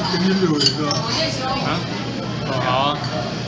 给你留一个。 啊？哦，好啊。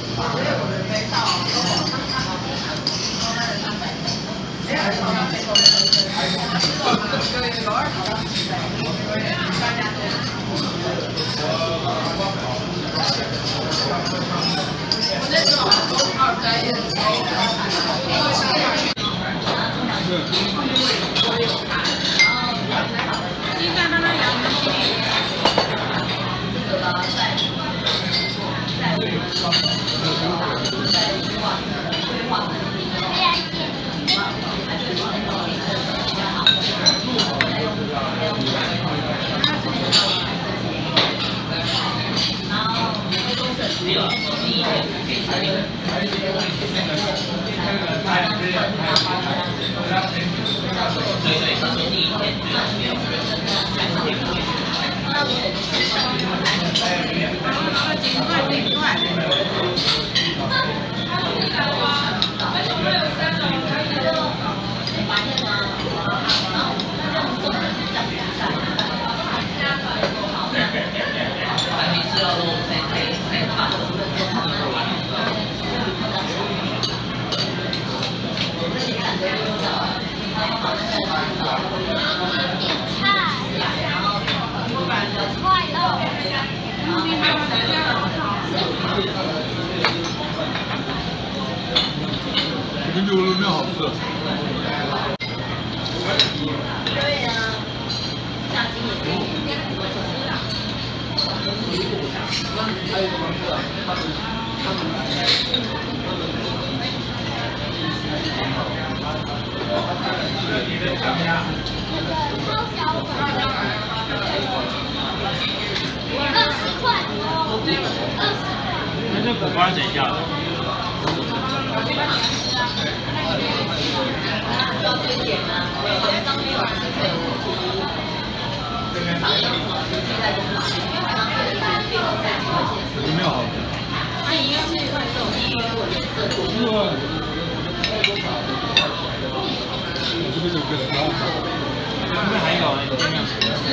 这牛肉面好吃。 对呀，炸鸡也可以。 那这苦瓜谁下的？ 要最简单，上面有是可以有没有好吃？ 它一样是这种低于我颜色的。 这个就更高。 这边还有呢，有没有？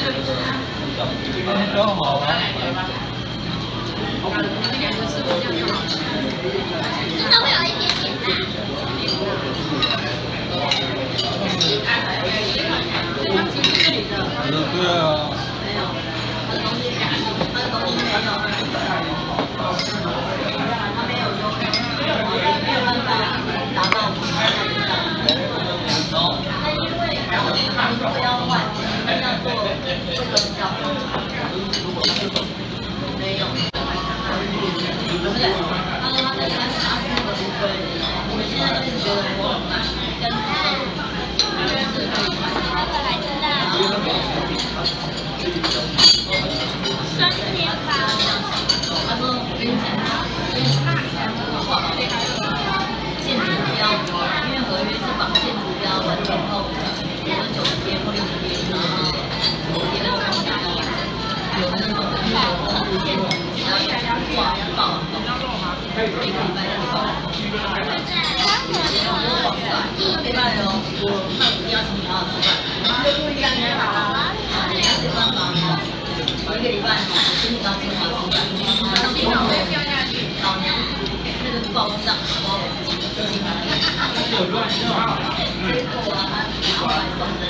比较好啊。 这两个是不是这样就好了？真的会有一点点炸。这里的。 对啊。 没有，它的东西假的，它的东西没有。它没有用，没有办法达到我们的味道。那因为如果要换，要做这个叫没有。对不对？他说他在他拿出那个不会，我们现在就是觉得我跟就是可以换。来吃的。酸甜包。他说我跟你讲，建筑标，因为合约是绑建筑标完成后，90天或60天，然后别的东西有那种建筑只要一挂报，一个礼拜让你报。没办法哦，那我一定要请你好好吃饭。就录一下你好啊，你要吃饭吗？一个礼拜我请你好好吃饭。上面我会掉下去，老娘那个报不上，我自己自己买。有乱用啊！结果他拿回来送的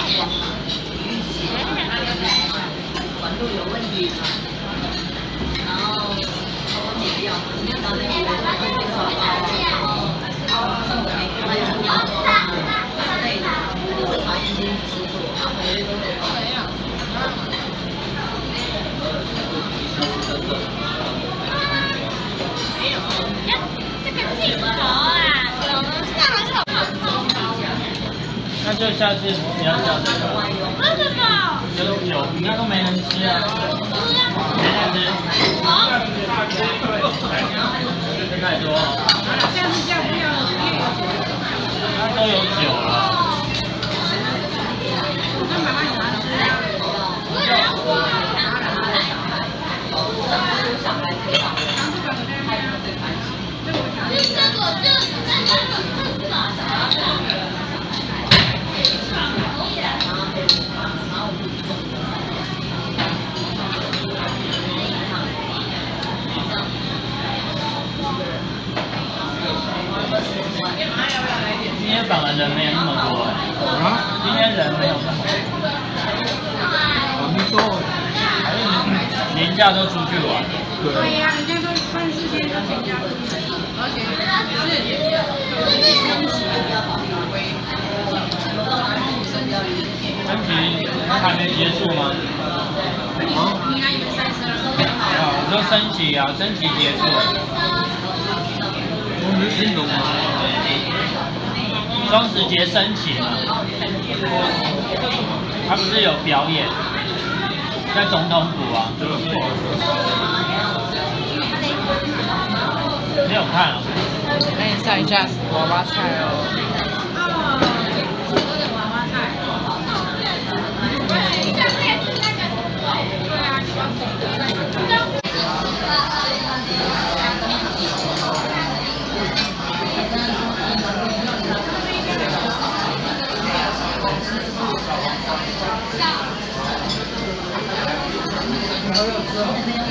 管路有问题，然后我解掉，然后那个会刷然后送的玫瑰花有鸟之类的，都是查验监师傅，然后回去都会报。 那就下次你要叫这个。有，应该都没人吃啊。没人吃。好。吃太多。 下次叫不要了， 那都有酒了。 那马上拿吃啊。 年假都出去玩。 对呀，人家都3、4天就请假出去，而且升级还没结束吗？ 你还以为3升？ 我说升级啊，升级结束了。 我没听懂啊。 双十节升旗嘛，他不是有表演，在总统府啊。 这个不好说。 没有看啊。 那你上一下娃娃菜哦。 有点娃娃菜。 对啊。